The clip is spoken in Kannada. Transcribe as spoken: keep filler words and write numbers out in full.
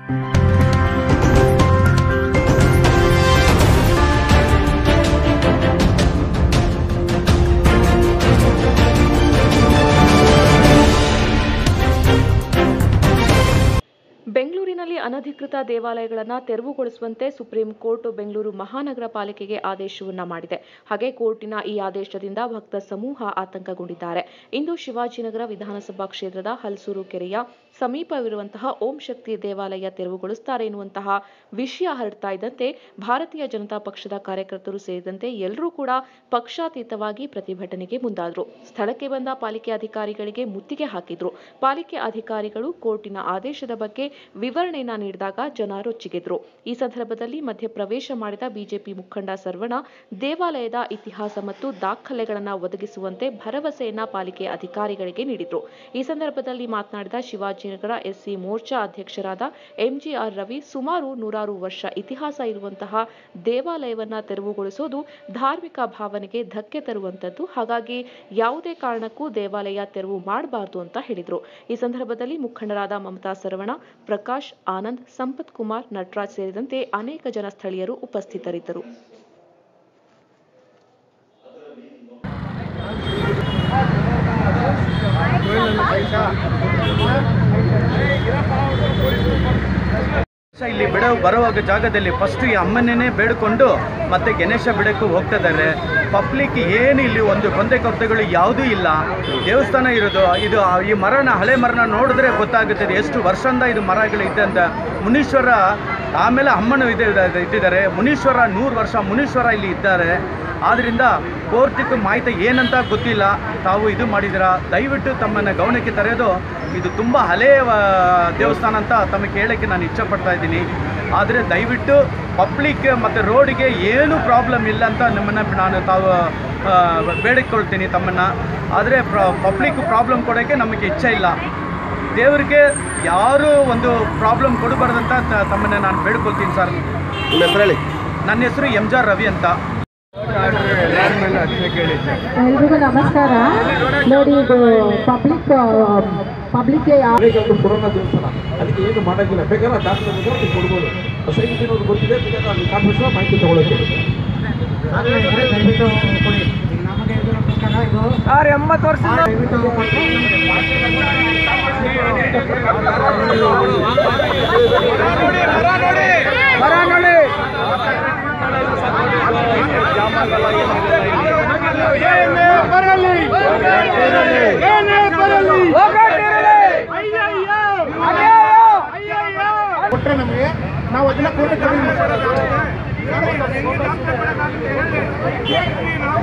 ಬೆಂಗಳೂರಿನಲ್ಲಿ ಅನಧಿಕೃತ ದೇವಾಲಯಗಳನ್ನು ತೆರವುಗೊಳಿಸುವಂತೆ ಸುಪ್ರೀಂ ಕೋರ್ಟ್ ಬೆಂಗಳೂರು ಮಹಾನಗರ ಪಾಲಿಕೆಗೆ ಆದೇಶವನ್ನ ಮಾಡಿದೆ. ಹಾಗೆ ಕೋರ್ಟಿನ ಈ ಆದೇಶದಿಂದ ಭಕ್ತ ಸಮೂಹ ಆತಂಕಗೊಂಡಿದ್ದಾರೆ. ಇಂದು ಶಿವಾಜಿನಗರ ವಿಧಾನಸಭಾ ಕ್ಷೇತ್ರದ ಹಲಸೂರು ಕೆರೆಯ ಸಮೀಪವಿರುವಂತಹ ಓಂ ಶಕ್ತಿ ದೇವಾಲಯ ತೆರವುಗೊಳಿಸುತ್ತಾರೆ ಎನ್ನುವಂತಹ ವಿಷಯ ಹರಡ್ತಾ ಇದ್ದಂತೆ ಭಾರತೀಯ ಜನತಾ ಪಕ್ಷದ ಕಾರ್ಯಕರ್ತರು ಸೇರಿದಂತೆ ಎಲ್ಲರೂ ಕೂಡ ಪಕ್ಷಾತೀತವಾಗಿ ಪ್ರತಿಭಟನೆಗೆ ಮುಂದಾದರು. ಸ್ಥಳಕ್ಕೆ ಬಂದ ಪಾಲಿಕೆ ಅಧಿಕಾರಿಗಳಿಗೆ ಮುತ್ತಿಗೆ ಹಾಕಿದ್ರು. ಪಾಲಿಕೆ ಅಧಿಕಾರಿಗಳು ಕೋರ್ಟಿನ ಆದೇಶದ ಬಗ್ಗೆ ವಿವರಣೆಯನ್ನ ನೀಡಿದಾಗ ಜನ ರೊಚ್ಚಿಗೆದ್ರು. ಈ ಸಂದರ್ಭದಲ್ಲಿ ಮಧ್ಯಪ್ರವೇಶ ಮಾಡಿದ ಬಿಜೆಪಿ ಮುಖಂಡ ಸರ್ವಣ ದೇವಾಲಯದ ಇತಿಹಾಸ ಮತ್ತು ದಾಖಲೆಗಳನ್ನು ಒದಗಿಸುವಂತೆ ಭರವಸೆಯನ್ನ ಪಾಲಿಕೆ ಅಧಿಕಾರಿಗಳಿಗೆ ನೀಡಿದ್ರು. ಈ ಸಂದರ್ಭದಲ್ಲಿ ಮಾತನಾಡಿದ ಶಿವಾಜಿನಗರ ಎಸ್ಸಿ ಮೋರ್ಚಾ ಅಧ್ಯಕ್ಷರಾದ ಎಂಜಿಆರ್ ರವಿ, ಸುಮಾರು ನೂರಾರು ವರ್ಷ ಇತಿಹಾಸ ಇರುವಂತಹ ದೇವಾಲಯವನ್ನ ತೆರವುಗೊಳಿಸೋದು ಧಾರ್ಮಿಕ ಭಾವನೆಗೆ ಧಕ್ಕೆ ತರುವಂತದ್ದು. ಹಾಗಾಗಿ ಯಾವುದೇ ಕಾರಣಕ್ಕೂ ದೇವಾಲಯ ತೆರವು ಮಾಡಬಾರದು ಅಂತ ಹೇಳಿದ್ರು. ಈ ಸಂದರ್ಭದಲ್ಲಿ ಮುಖಂಡರಾದ ಮಮತಾ ಸರ್ವಣ, ಪ್ರಕಾಶ್, ಆನಂದ್, ಸಂಪತ್ ಕುಮಾರ್, ನಟರಾಜ್ ಸೇರಿದಂತೆ ಅನೇಕ ಜನ ಸ್ಥಳೀಯರು ಉಪಸ್ಥಿತರಿದ್ದರು. ಇಲ್ಲಿ ಬಿಡೋ ಬರುವಾಗ ಜಾಗದಲ್ಲಿ ಫಸ್ಟ್ ಈ ಅಮ್ಮನ್ನೇ ಬೇಡಿಕೊಂಡು ಮತ್ತೆ ಗಣೇಶ ಬಿಡಕ್ಕೂ ಹೋಗ್ತಿದ್ದಾರೆ. ಪಬ್ಲಿಕ್ ಏನು ಇಲ್ಲಿ ಒಂದು ಕೊಂದೆ ಕೊರತೆಗಳು ಯಾವುದೂ ಇಲ್ಲ. ದೇವಸ್ಥಾನ ಇರೋದು ಇದು ಈ ಮರನ ಹಳೆ ಮರನ ನೋಡಿದ್ರೆ ಗೊತ್ತಾಗುತ್ತದೆ ಎಷ್ಟು ವರ್ಷದಿಂದ ಇದು ಮರಗಳು ಇದೆ ಅಂತ. ಮುನೀಶ್ವರ ಆಮೇಲೆ ಅಮ್ಮನ ಇದೆ ಇಟ್ಟಿದ್ದಾರೆ. ಮುನೀಶ್ವರ ನೂರು ವರ್ಷ ಮುನೀಶ್ವರ ಇಲ್ಲಿ ಇದ್ದಾರೆ. ಆದ್ದರಿಂದ ಕೋರ್ಟಿಗೆ ಮಾಹಿತಿ ಏನಂತ ಗೊತ್ತಿಲ್ಲ. ತಾವು ಇದು ಮಾಡಿದ್ದೀರಾ, ದಯವಿಟ್ಟು ತಮ್ಮನ್ನು ಗಮನಕ್ಕೆ ತರೆಯೋದು. ಇದು ತುಂಬ ಹಳೆಯ ದೇವಸ್ಥಾನ ಅಂತ ತಮಗೆ ಹೇಳೋಕ್ಕೆ ನಾನು ಇಷ್ಟಪಡ್ತಾ ಇದ್ದೀನಿ. ಆದರೆ ದಯವಿಟ್ಟು ಪಬ್ಲಿಕ್ ಮತ್ತು ರೋಡಿಗೆ ಏನೂ ಪ್ರಾಬ್ಲಮ್ ಇಲ್ಲ ಅಂತ ನಮ್ಮನ್ನು ನಾನು ತಾವು ಬೇಡಿಕೊಳ್ತೀನಿ ತಮ್ಮನ್ನು. ಆದರೆ ಪ್ರ ಪಬ್ಲಿಕ್ ಪ್ರಾಬ್ಲಮ್ ಕೊಡೋಕ್ಕೆ ನಮಗೆ ಇಚ್ಛೆ ಇಲ್ಲ. ದೇವರಿಗೆ ಯಾರೂ ಒಂದು ಪ್ರಾಬ್ಲಮ್ ಕೊಡಬಾರ್ದಂತ ತಮ್ಮನ್ನು ನಾನು ಬೇಡ್ಕೊಳ್ತೀನಿ ಸರ್. ನಿಮ್ಮ ಹೆಸರು ಹೇಳಿ. ನನ್ನ ಹೆಸರು ಎಂಜಾರ್ ರವಿ ಅಂತ. ಎಲ್ರಿಗೂ ನಮಸ್ಕಾರ. ನೋಡಿ, ಇದು ಪಬ್ಲಿಕ್ ಪಬ್ಲಿಕ್ಗೆ ಕೊರೋನಾ ದೇವಸ್ಥಾನ ಅದಕ್ಕೆ ಏನು ಮಾಡೋಂಗಿಲ್ಲ. ಬೇಕಾದ್ರೆ ದಾಖಲೆ ಕೊಡ್ಬೋದು. ಸೈನಿಕನವ್ರು ಗೊತ್ತಿದೆ, ಬೇಕಾದ್ರೆ ಅಲ್ಲಿ ಕಾನ್ಫರೆನ್ಸ್ ಮಾಹಿತಿ ತಗೊಳ್ಳೋಕೆ ಆರು ಎಂಬತ್ತು ವರ್ಷ ಕೊಟ್ಟರೆ ನಮಗೆ ನಾವು ಅದನ್ನ